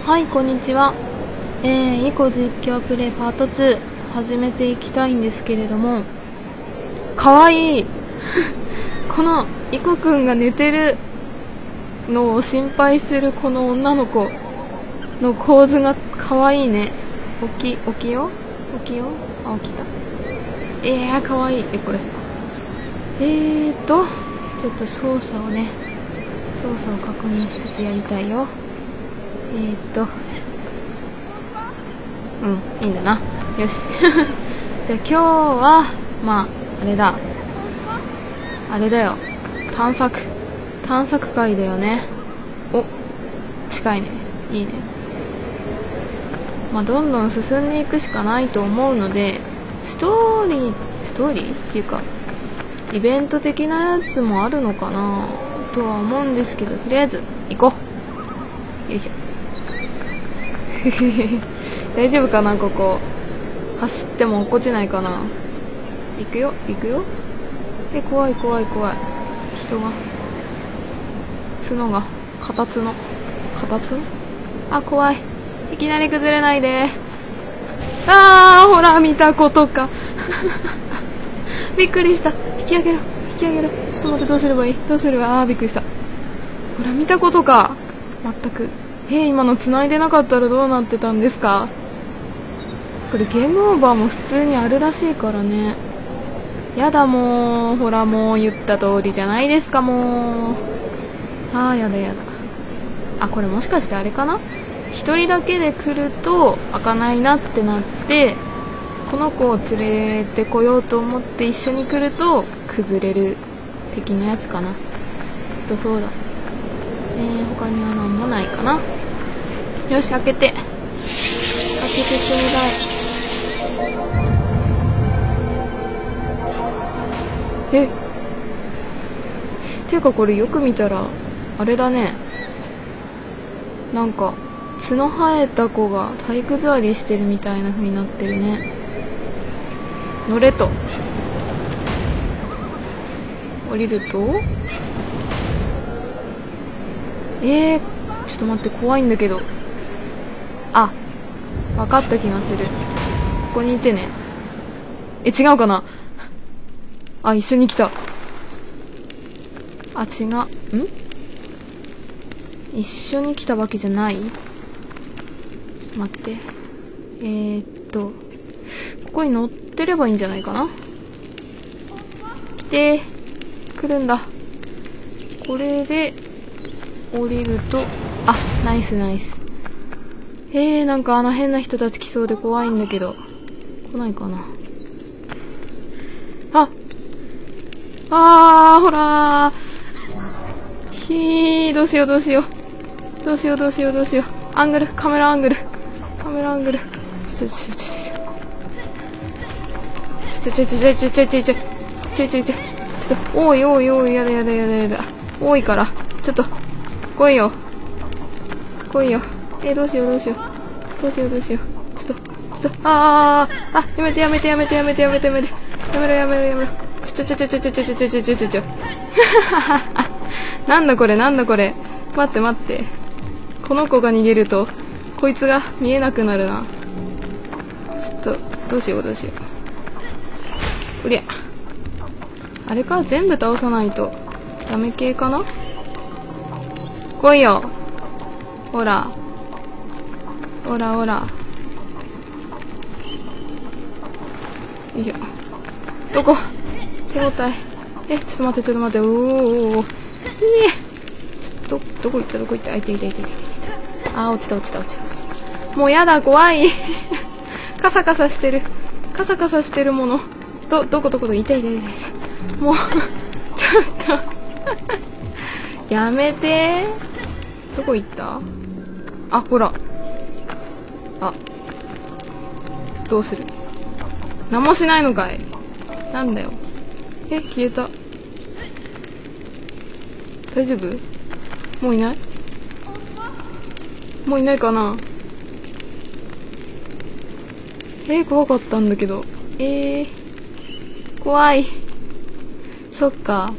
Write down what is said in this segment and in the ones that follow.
はい、こんにちは。囲碁実況プレイパート2始めていきたいんですけれども、かわいいこの囲碁くんが寝てるのを心配するこの女の子の構図がかわいいね。起きよあ、起きた。かわいい。これちょっと操作を確認しつつやりたいよ。いいんだな。よしじゃあ今日はあれだよ、探索会だよね。お、近いね。いいね。どんどん進んでいくしかないと思うので、ストーリーっていうかイベント的なやつもあるのかなとは思うんですけど、とりあえず行こう。よいしょ大丈夫かな、ここ走っても落っこちないかな。行くよ。怖い。人が角あ、怖い。いきなり崩れないで。ほら見たことかびっくりした。引き上げろ。ちょっと待って、どうすればいい。びっくりした。ほら見たことか。全く。今の繋いでなかったらどうなってたんですか。これゲームオーバーも普通にあるらしいからね。やだ、もうほら、もう言った通りじゃないですか。もうやだ。これもしかしてあれかな、一人だけで来ると開かないなってなって、この子を連れてこようと思って一緒に来ると崩れる的なやつかな。そうだ。他には何もないかな。よし、開けてちょうだい。ていうかこれよく見たらあれだね、なんか角生えた子が体育座りしてるみたいな風になってるね。乗れと。降りるとちょっと待って、怖いんだけど。分かった気がする。ここにいてね。違うかな。一緒に来た。違う。一緒に来たわけじゃない。ちょっと待って。ここに乗ってればいいんじゃないかな。来るんだ。これで降りると、ナイス。なんか変な人たち来そうで怖いんだけど、来ないかな。ほらー。どうしよう。カメラアングル。ちょ。おい、やだ。多いから。ちょっと、来いよ。どうしよう。ちょっと、やめて。やめろ。ちょ。なんだこれ。待って。この子が逃げると、こいつが見えなくなるな。ちょっと、どうしよう。うりゃ。あれか、全部倒さないと、ダメ系かな。来いよ。ほら。よいしょ。どこ？手応え。ちょっと待って。どこ行った。痛い。落ちた。もうやだ、怖い。カサカサしてるもの。どこ痛い。もう、ちょっと。やめて。どこ行った？ほら。どうする？何もしないのかい？なんだよ。消えた。大丈夫？もういない？もういないかな？怖かったんだけど。怖い。そっか。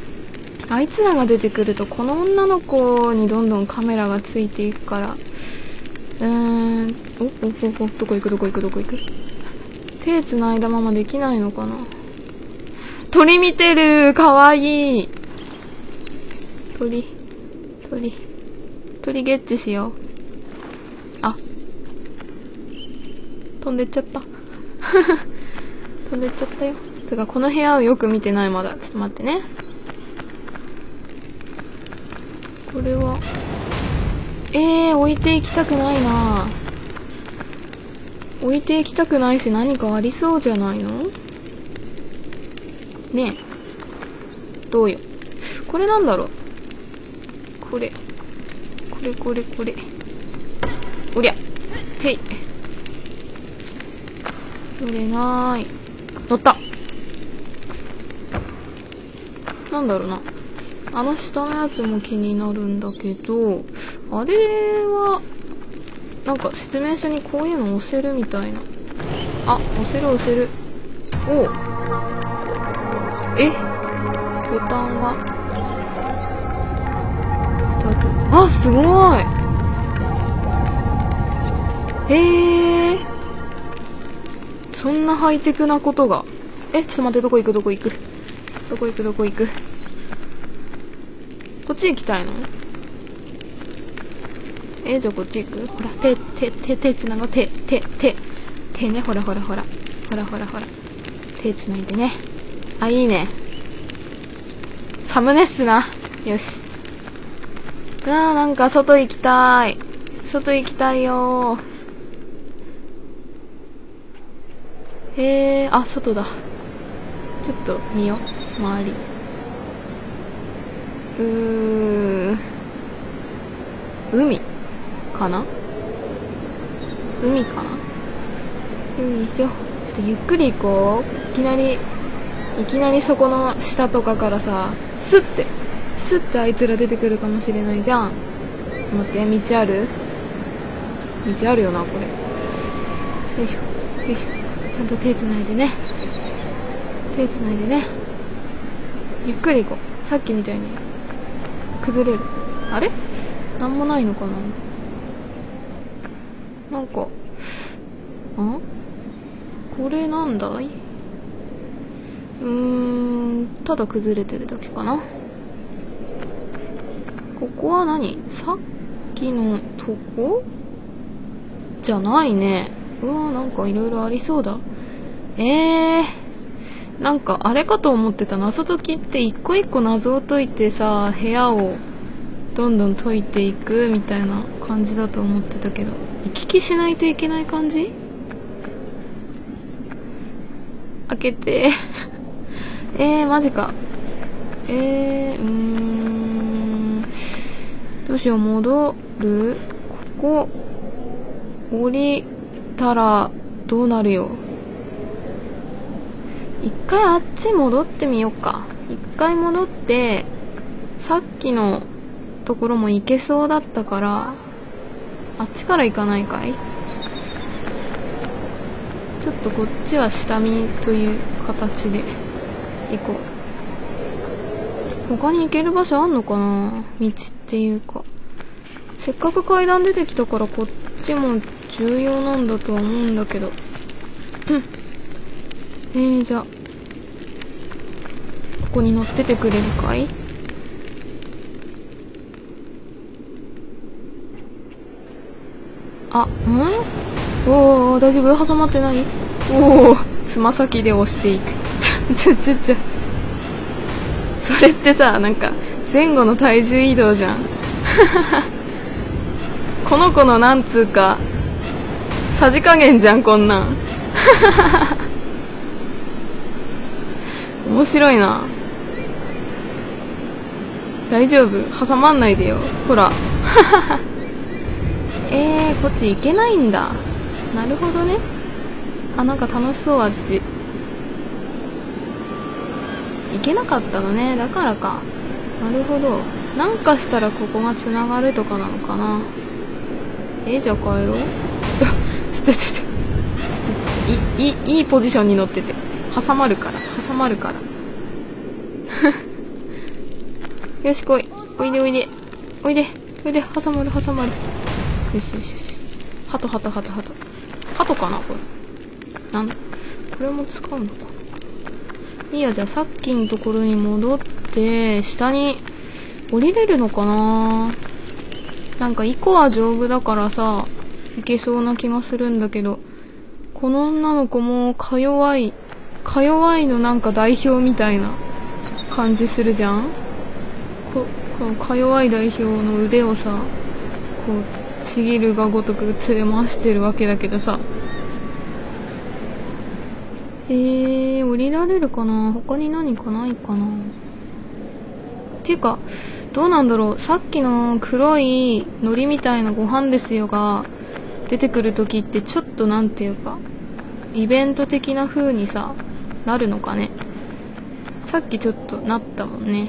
あいつらが出てくるとこの女の子にどんどんカメラがついていくから、 どこ行くどこ行くどこ行く。手繋いだままできないのかな。鳥見てる、かわいい。鳥ゲッチしよう。あ、飛んでっちゃった。飛んでっちゃったよ。てかこの部屋をよく見てないまだ。ちょっと待ってね。これは置いていきたくないな。置いていきたくないし、何かありそうじゃないのねえ。どうよ。これなんだろう。これおりゃてい。乗れない。乗った。なんだろうな。あの下のやつも気になるんだけど、あれはなんか説明書にこういうの押せるみたいな。あ、押せる。おう。ボタンが2つ。あ、すごい。そんなハイテクなことが。ちょっと待って、どこ行くこっち行きたいの？じゃあこっち行く？ほら、手繋ごう。手ね、ほら。手繋いでね。あ、いいね。サムネっすな。よし。なんか外行きたいよー。あ、外だ。ちょっと見よう、周り。海かな。よいしょ。ちょっとゆっくり行こう。いきなりそこの下とかからさ、スッてあいつら出てくるかもしれないじゃん。ちょっと待って、道あるよな、これ。よいしょ。ちゃんと手繋いでね。ゆっくり行こう。さっきみたいに崩れる。あれ？なんもないのかな。なんか、これなんだい？ただ崩れてるだけかな。ここは何？さっきのとこじゃないね。なんかいろいろありそうだ。なんかあれかと思ってた。謎解きって一個一個謎を解いてさ、部屋をどんどん解いていくみたいな感じだと思ってたけど、行き来しないといけない感じ？開けて。マジか。どうしよう、戻る？ここ、降りたらどうなるよ。一回あっち戻ってみよっか。一回戻って、さっきのところも行けそうだったから、あっちから行かないかい？ちょっとこっちは下見という形で行こう。他に行ける場所あんのかな？道っていうか。せっかく階段出てきたからこっちも重要なんだとは思うんだけど。じゃあ、ここに乗っててくれるかい？おー、大丈夫？挟まってない？つま先で押していく。それってさ、なんか、前後の体重移動じゃん。この子のなんつうか、さじ加減じゃん、こんなん。面白いな。大丈夫？挟まんないでよ。ほら。こっち行けないんだ。なるほどね。なんか楽しそう、あっち。行けなかったのね。だからか。なるほど。なんかしたらここが繋がるとかなのかな。じゃあ帰ろう。いいポジションに乗ってて。挟まるから。よし、来い。おいで。挟まる。よし。 ハト。ハトかなこれ。これも使うのか。いいや、じゃあさっきのところに戻って、下に降りれるのかな。なんか1個は丈夫だからさ、いけそうな気がするんだけど、この女の子もか弱いのなんか代表みたいな感じするじゃん。このか弱い代表の腕をさ、こうちぎるがごとく連れ回してるわけだけどさ、降りられるかな。他に何かないかな。っていうかどうなんだろう。さっきの黒い海苔みたいなご飯ですよが出てくる時ってちょっとなんていうかイベント的な風にさなるのかね。さっきちょっとなったもんね。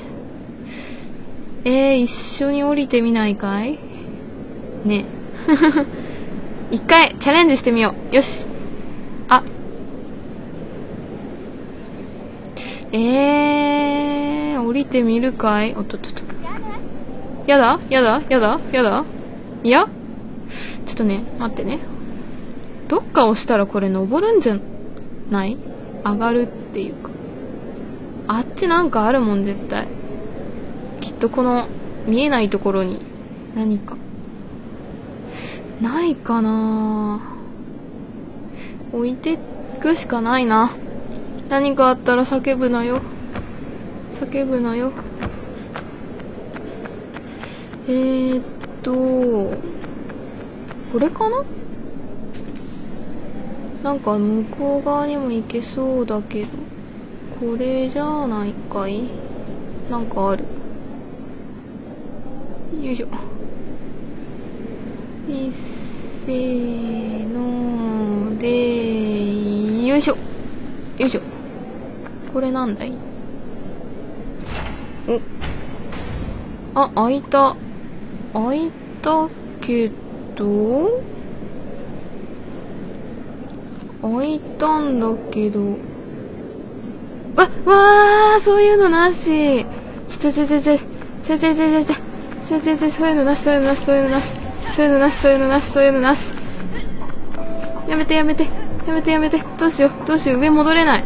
一緒に降りてみないかいね。一回チャレンジしてみよう。よし。あ、降りてみるかい。おっとっとっと。やだいや、ちょっとね、待ってね。どっか押したらこれ登るんじゃない？上がるっていうか。あっちなんかあるもん絶対。きっとこの見えないところに何かないかな。置いてくしかないな。何かあったら叫ぶのよ。これかな。なんか向こう側にも行けそうだけど、これじゃないかい。なんかある。よいしょ。せーので、よいしょ。これなんだい。開いたけど、開いたんだけど、そういうのなし。そういうのなし。やめて。どうしよう。上戻れない。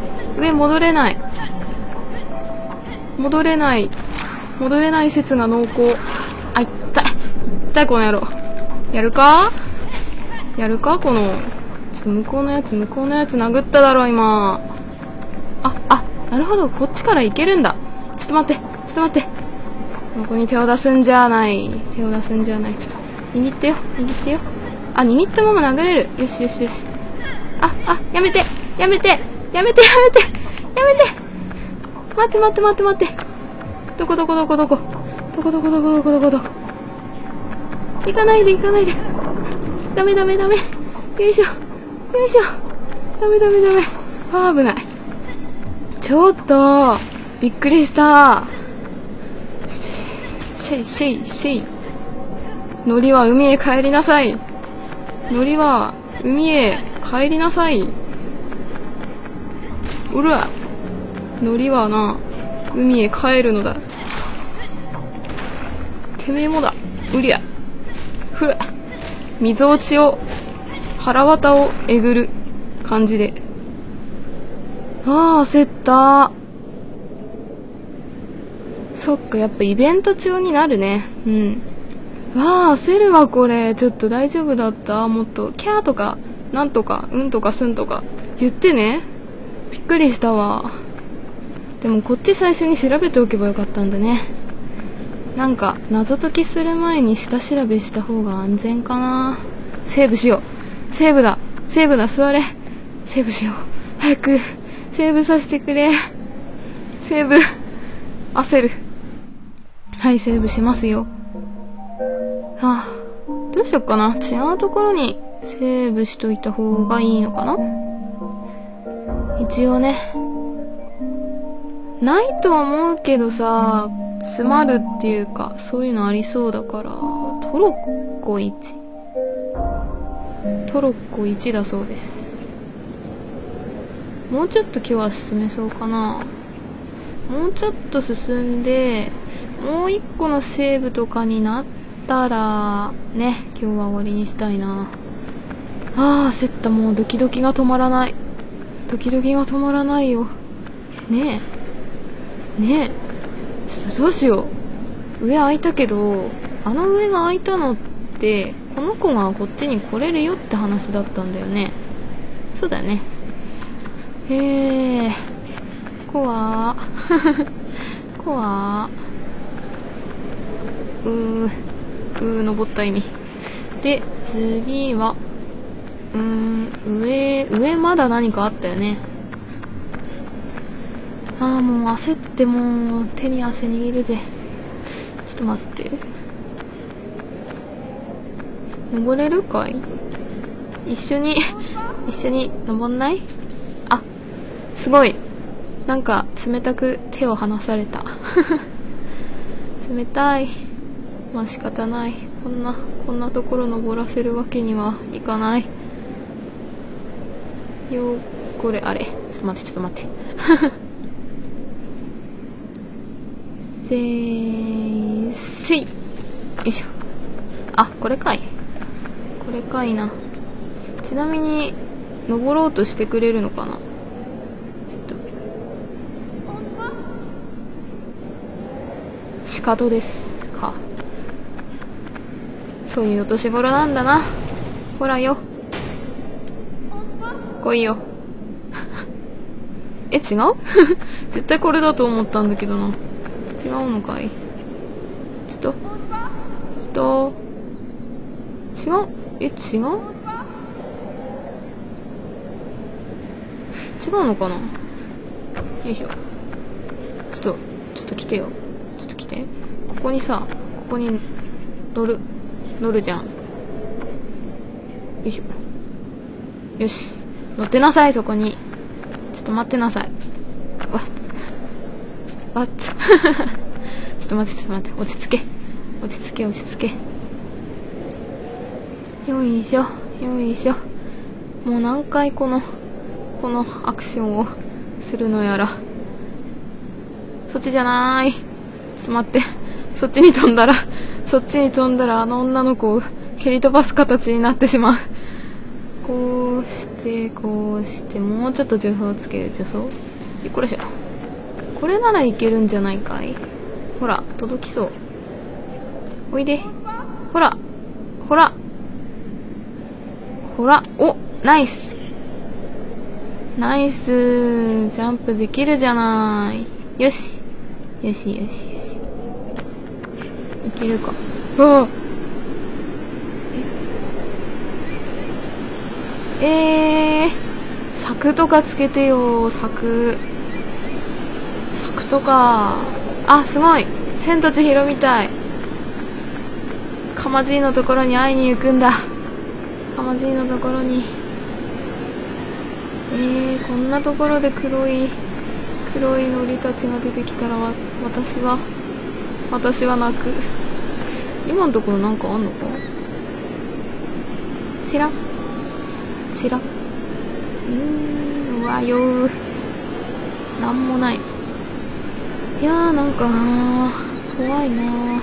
戻れない説が濃厚。あ、痛いこの野郎。やるかこの。ちょっと向こうのやつ殴っただろ今。なるほど、こっちから行けるんだ。ちょっと待って。ここに手を出すんじゃない。ちょっと握ってよ。握ったまま殴れる。よし。やめて。待って。どこ。行かないで。ダメ。よいしょ。ダメ。危ない。ちょっと、びっくりした。シェイ。海苔は海へ帰りなさい。うら。海苔はな、海へ帰るのだ。てめえもだ。うりゃ。ふら。溝落ちを、腹渡をえぐる感じで。焦った。そっか、やっぱイベント中になるね。焦るわ、これ。ちょっと大丈夫だった？もっと、キャーとか、なんとか、うんとかすんとか、言ってね。びっくりしたわ。でもこっち最初に調べておけばよかったんだね。なんか、謎解きする前に下調べした方が安全かな。セーブしよう。セーブだ、座れ。セーブしよう。早く、セーブさせてくれ。セーブ。焦る。はい、セーブしますよ。どうしよっかな。違うところにセーブしといた方がいいのかな。一応ね。ないと思うけどさ、詰まるっていうか、そういうのありそうだから、トロッコ1だそうです。もうちょっと今日は進めそうかな。もうちょっと進んで、もう一個のセーブとかになったら、ね、今日は終わりにしたいな。 ああ、焦った。もうドキドキが止まらない。ドキドキが止まらないよ。ねえ。ねえ。ちょっとどうしよう。上開いたけど、あの上が開いたのって、この子がこっちに来れるよって話だったんだよね。そうだよね。へえ。怖ー。怖ー。登った意味。で、次は、上まだ何かあったよね。ああ、もう焦ってもう手に汗握るぜ。ちょっと待って。登れるかい？一緒に登んない？あ、すごい。なんか冷たく手を離された。冷たい。まあ仕方ない。こんなところ登らせるわけにはいかない。これ、あれ。ちょっと待って。せい。よいしょ。あ、これかいな。ちなみに、登ろうとしてくれるのかな？ちょっと。仕方ですか。そういうお年頃なんだな。ほらよ。来いよ。違う？絶対これだと思ったんだけどな。違うのかい？違う？違うのかな？よいしょ。ちょっと来てよ。ちょっと来て。ここに乗るじゃん。よいしょ。よし。乗ってなさい、そこに。ちょっと待ってなさい。ちょっと待って。落ち着け。よいしょ。もう何回このアクションをするのやら。そっちじゃない。ちょっと待って。そっちに飛んだらあの女の子を蹴り飛ばす形になってしまう。こうして、もうちょっと助走つける。これじゃ。これならいけるんじゃないかい？ほら、届きそう。おいで。ほら。お、ナイス。ジャンプできるじゃない。よし。いけるか。うわ！柵とかつけてよ、柵とか。あ、すごい。千と千尋みたい。かまじいのところに会いに行くんだ。かまじいのところに。こんなところで黒いのりたちが出てきたら私は泣く。今のところなんかあんのか？チラ。うわよー。なんもない。いやー、なんかなー、怖いなー。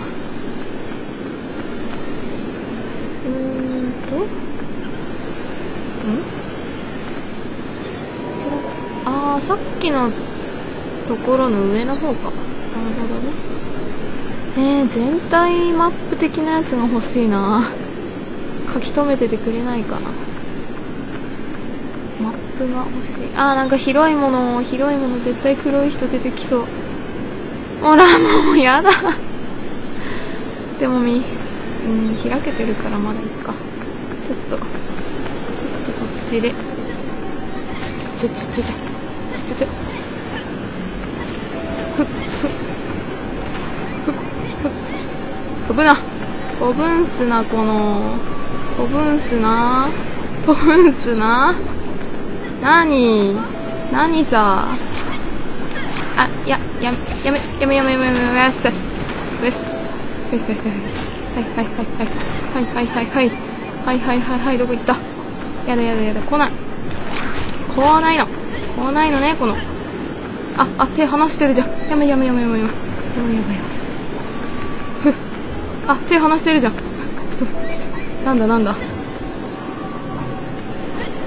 さっきのところの上の方か。なるほどね。全体マップ的なやつが欲しいな。書き留めててくれないかな。マップが欲しい。なんか広いもの絶対黒い人出てきそう。ほら、もうやだ。でも開けてるからまだいいか。ちょっとこっちで。飛ぶんすな、飛ぶんすな。何さ。やめす。はい、どこ行った？やだ、来ないのね、手離してるじゃん。やめ。手離してるじゃん。ちょっと、なんだ。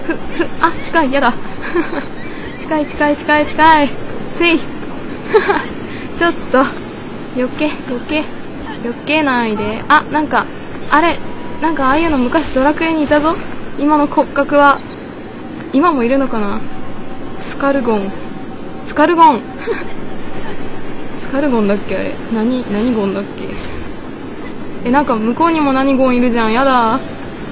あ、近い、やだ。近い。せい。ちょっと、避けないで。あ、なんか、あれ、なんかああいうの昔ドラクエにいたぞ。今の骨格は、今もいるのかな。スカルゴンスカルゴンだっけあれ。何ゴンだっけ。なんか向こうにも何ゴンいるじゃん。やだ。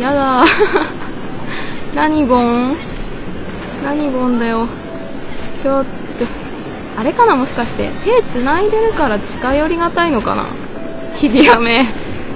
何ゴンだよ。ちょっと、あれかな、もしかして。手繋いでるから近寄りがたいのかな。日比谷め。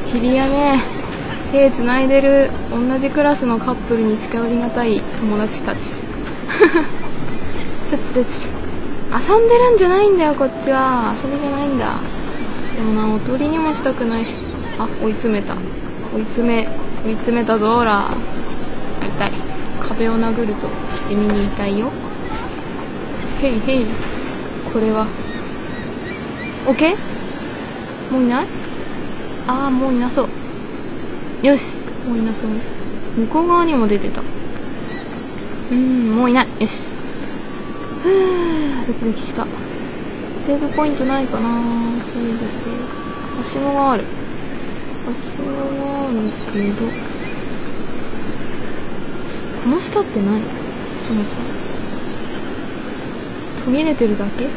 手繋いでる同じクラスのカップルに近寄りがたい友達たち。ちょっと。遊んでるんじゃないんだよ、こっちは。遊びじゃないんだ。でもな、おとりにもしたくないし。あ、追い詰めたぞ、ほら。痛い。壁を殴ると地味に痛いよ。へい。これは。オッケー？もういない？ああ、もういなそう。よし。もういなそう。向こう側にも出てた。もういない。よし。ドキドキした。セーブポイントないかな。セーブ。はしごがあるけど、この下って何？そもそも途切れてるだけ？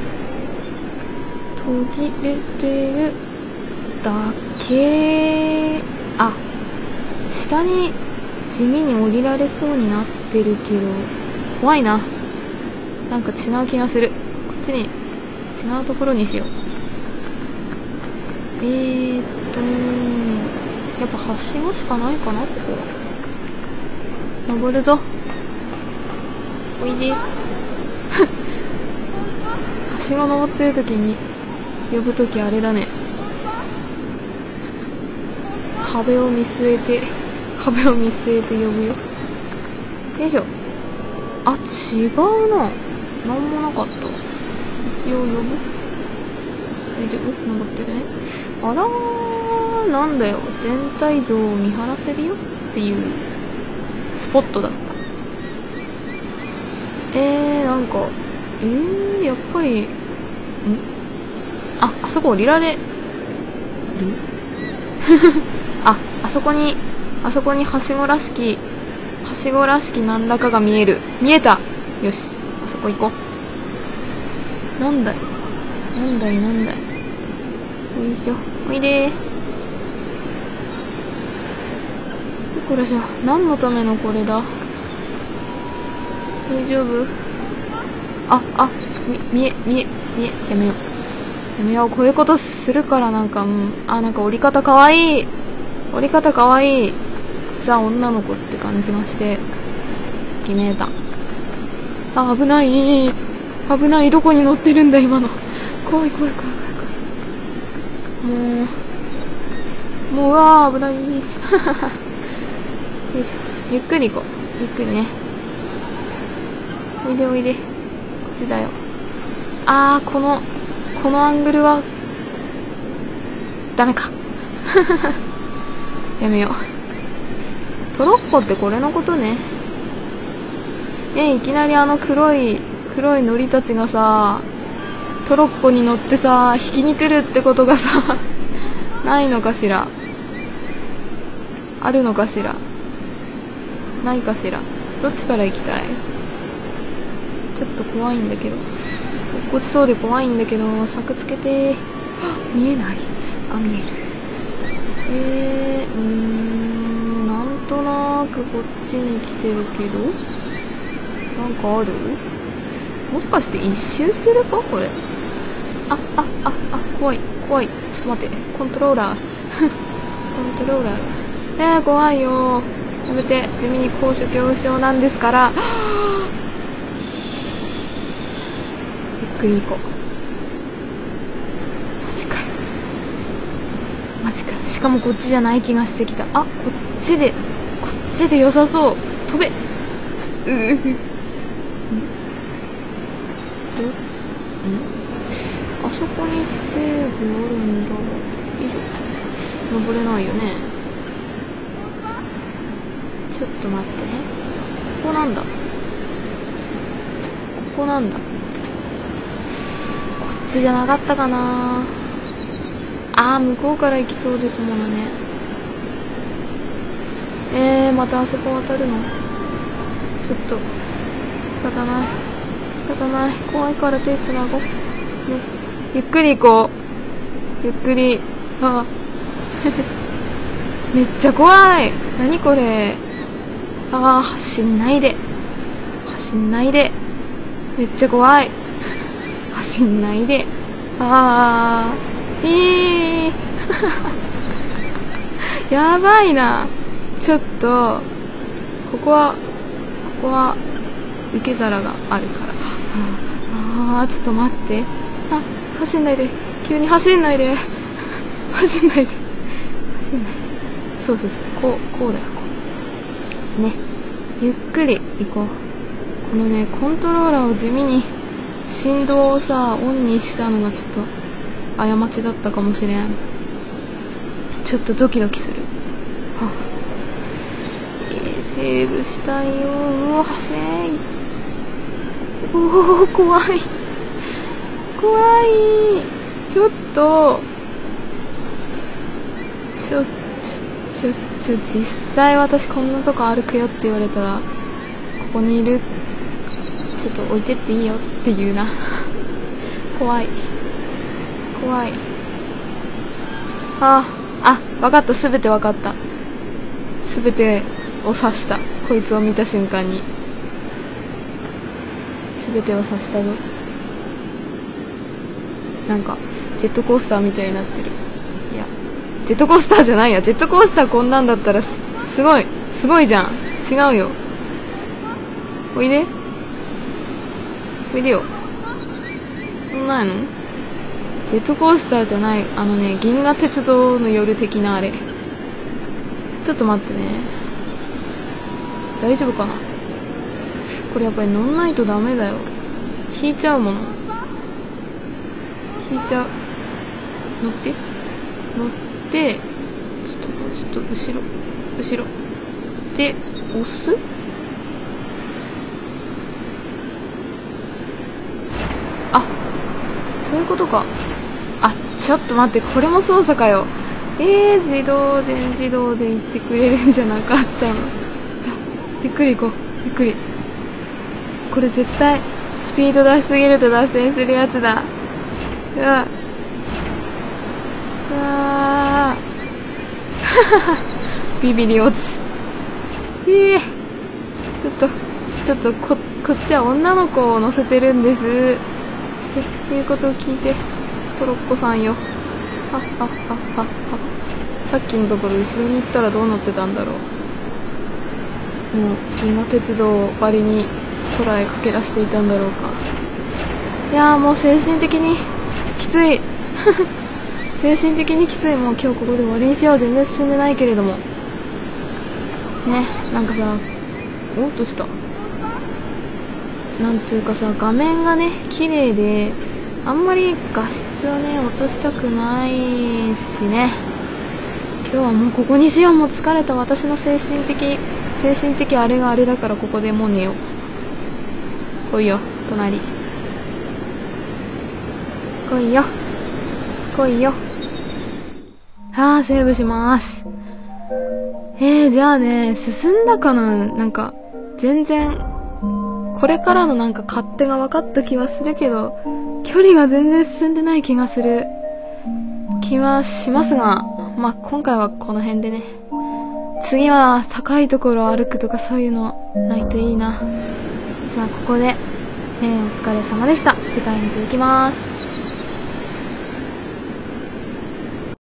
あ、下に地味に降りられそうになってるけど、怖いな。なんか違う気がする。こっちに違うところにしよう。やっぱはしごしかないかな、ここは。登るぞ。おいで。はしご登ってる時に呼ぶ時あれだね。壁を見据えて呼ぶよ。よいしょ。あ、違うな。なんもなかった。一応呼ぶ。大丈夫？登ってるね。あらー、なんだよ。全体像を見張らせるよっていうスポットだった。なんか、やっぱり、あそこ降りられるあそこにはしごらしき何らかが見えた。よし、あそこ行こう。なんだい。おいしょ。おいでー。これじゃ、何のためのこれだ。大丈夫？見え。やめよう。こういうことするからなんか、なんか降り方かわいい。ザ・女の子って感じがして、決めた。危ない。どこに乗ってるんだ、今の。怖い。もう、うわー、危ない。よいしょ。ゆっくり行こう。ゆっくりね。おいで。こっちだよ。このアングルは、ダメか。やめよう。トロッコってこれのことね。いきなり黒いノリたちがさ、トロッコに乗ってさ、引きに来るってことがさ、ないのかしら。あるのかしら。ないかしら。どっちから行きたい？ちょっと怖いんだけど。落っこちそうで怖いんだけど、柵つけて。見えない。見える。なんとなくこっちに来てるけど、なんかある？もしかして一周するかこれ。怖い。ちょっと待って。コントローラー。怖いよ。やめて。地味に高所恐怖症なんですから。ゆっくり行こう。マジか。しかもこっちじゃない気がしてきた。こっちで良さそう。飛べ。あそこにセーブあるんだ。よいしょ。登れないよね。ちょっと待ってね。ここなんだ。ここなんだ。こっちじゃなかったかな。あー、向こうから行きそうですものね。またあそこ渡るの？ちょっと、仕方ない。仕方ない。怖いから手つなごう。ね。ゆっくり行こう。ゆっくり。あめっちゃ怖い。何これ。ああ、走んないで。走んないで。めっちゃ怖い。走んないで。ああ、やばいな。ちょっと、ここは受け皿があるから。ちょっと待って。あ、走んないで。急に走んないで。走んないで。走んないで。そうそうそう。こうだよ、こう。ね。ゆっくり行こう。このね、コントローラーを地味に振動をさ、オンにしたのがちょっと過ちだったかもしれん。ちょっとドキドキする。はぁ。セーブしたいよ。うわ、走れー。おお、怖い。怖い。ちょっと、実際私こんなとこ歩くよって言われたら、ここにいる、ちょっと置いてっていいよって言うな。怖い。怖い。わかった。すべてわかった。すべてを指した。こいつを見た瞬間に。すべてを指したぞ。なんか、ジェットコースターみたいになってる。いや、ジェットコースターじゃないや。ジェットコースターこんなんだったらすごいじゃん。違うよ。おいで。おいでよ。ないの？ジェットコースターじゃない。銀河鉄道の夜的なあれ。ちょっと待ってね。大丈夫かな？これやっぱり乗んないとダメだよ。引いちゃうもの。引いちゃう。乗って。乗って、ちょっと後ろ。で、押す？そういうことか。ちょっと待って、これも操作かよ。全自動で行ってくれるんじゃなかったの。ゆっくり行こう。ゆっくり。これ絶対、スピード出しすぎると脱線するやつだ。うわ。ビビり落ち。ちょっとこっちは女の子を乗せてるんです。ちょっと言うことを聞いて、トロッコさんよ。さっきのところ後ろに行ったらどうなってたんだろう。もう銀河鉄道ばりに空へ駆け出していたんだろうか。いやー、もう精神的にきつい。精神的にきつい。もう今日ここで終わりにしよう。全然進んでないけれどもね。なんかさ、どうした？なんつうかさ、画面がね綺麗で、あんまり画質をね落としたくないしね。今日はもうここにしよう。もう疲れた。私の精神的あれがあれだから、ここでもう寝よう。来いよ隣。来いよ来いよ。セーブします。じゃあね、進んだかな。なんか全然これからのなんか勝手が分かった気はするけど、距離が全然進んでない気がする気はしますが、まあ今回はこの辺でね。次は高いところを歩くとかそういうのないといいな。じゃあここで、お疲れ様でした。次回に続きます。